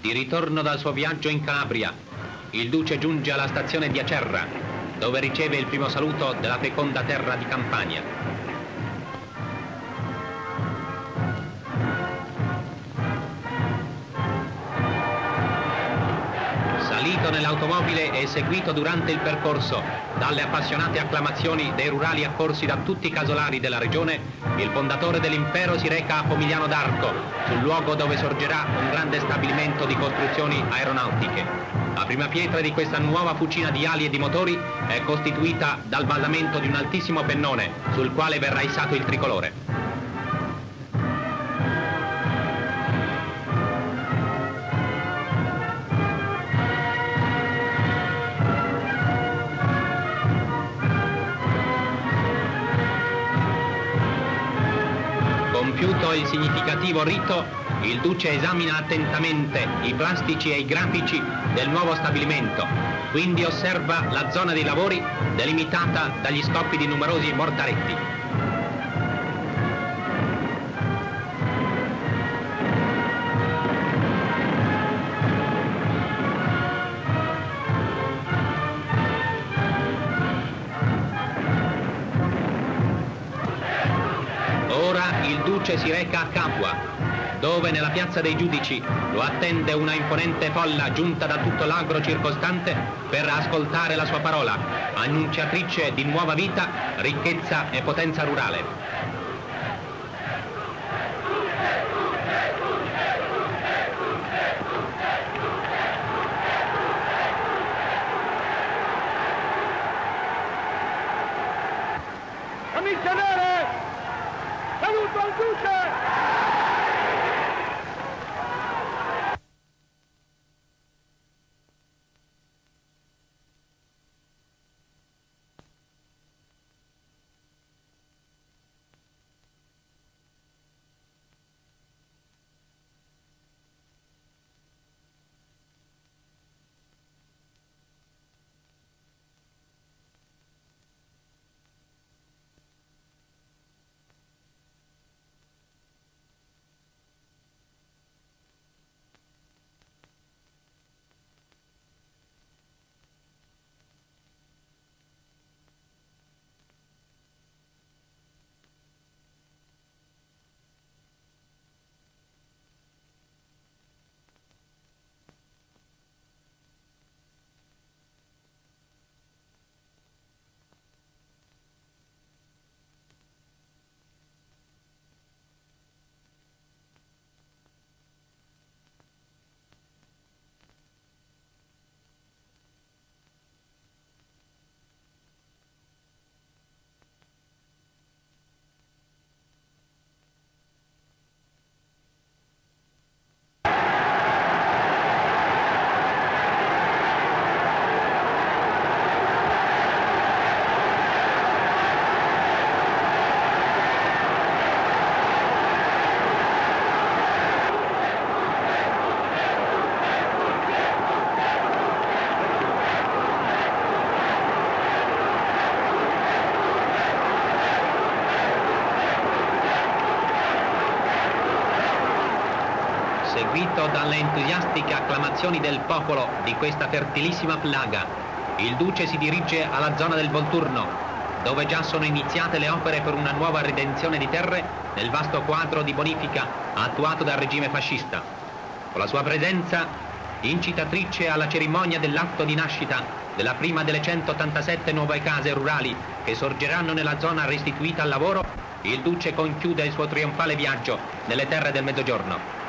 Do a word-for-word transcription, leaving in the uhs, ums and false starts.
Di ritorno dal suo viaggio in Calabria, il duce giunge alla stazione di Acerra, dove riceve il primo saluto della feconda terra di Campania. Salito nell'automobile e seguito durante il percorso dalle appassionate acclamazioni dei rurali accorsi da tutti i casolari della regione, il fondatore dell'impero si reca a Pomigliano d'Arco, sul luogo dove sorgerà un grande stabilimento di costruzioni aeronautiche. La prima pietra di questa nuova fucina di ali e di motori è costituita dal ballamento di un altissimo pennone sul quale verrà issato il tricolore. Compiuto il significativo rito, il duce esamina attentamente i plastici e i grafici del nuovo stabilimento, quindi osserva la zona dei lavori delimitata dagli scoppi di numerosi mortaretti. Il duce si reca a Capua, dove nella piazza dei Giudici lo attende una imponente folla giunta da tutto l'agro circostante per ascoltare la sua parola, annunciatrice di nuova vita, ricchezza e potenza rurale. Camicia nere! Saluto al duce! Seguito dalle entusiastiche acclamazioni del popolo di questa fertilissima plaga, il duce si dirige alla zona del Volturno, dove già sono iniziate le opere per una nuova redenzione di terre nel vasto quadro di bonifica attuato dal regime fascista. Con la sua presenza incitatrice alla cerimonia dell'atto di nascita della prima delle centottantasette nuove case rurali che sorgeranno nella zona restituita al lavoro, il duce conchiude il suo trionfale viaggio nelle terre del Mezzogiorno.